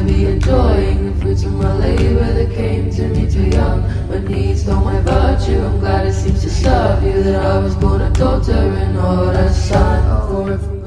to be enjoying the fruits of my labor that came to me too young. My needs don't my virtue, I'm glad it seems to serve you that I was born a daughter and not a son.